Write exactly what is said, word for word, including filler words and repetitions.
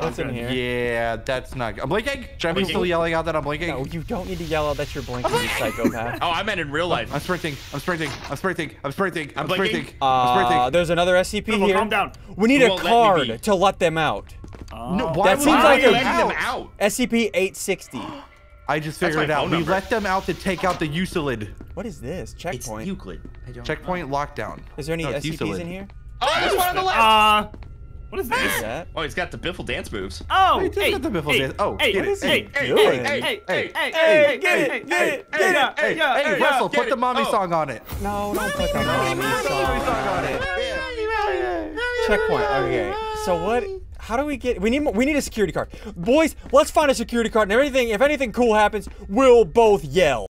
What's in here? Yeah, that's not good. I'm blinking. Should I be still yelling out that I'm blinking? No, you don't need to yell out that you're blinking, you psychopath. Oh, I meant in real life. I'm sprinting. I'm sprinting. I'm sprinting. I'm sprinting. I'm I'm blinking. sprinting. Uh, I'm sprinting. there's another S C P Biffle, here. calm down. We need It a won't let me card be. to let them out. Oh. No, why That would seems we like let a- them letting them out? out. S C P eight sixty. I just That's figured it my out. phone We number. let them out to take out the Usilid. What is this? It's Checkpoint. Euclid. I don't Checkpoint lockdown. Is there any No, it's S C Ps Usilid. in here? Oh, there's one on the left. Uh, what is What is this? that? Oh, he's got the Biffle dance moves. Oh, Hey, just hey, got the Biffle hey, dance. Oh, hey, get hey, it. hey, Hey, hey, doing? hey, Hey, hey, hey, hey, hey, hey, get it, hey, get hey, it, hey, get yeah, it. Hey, yeah, hey, yeah. Russell, get put the it. mommy Oh. song on it. No, don't put the mommy Mommy song. song on it. Checkpoint. Okay. So what? How do we get? We need. We need a security card, boys. Let's find a security card, and everything. If anything cool happens, we'll both yell.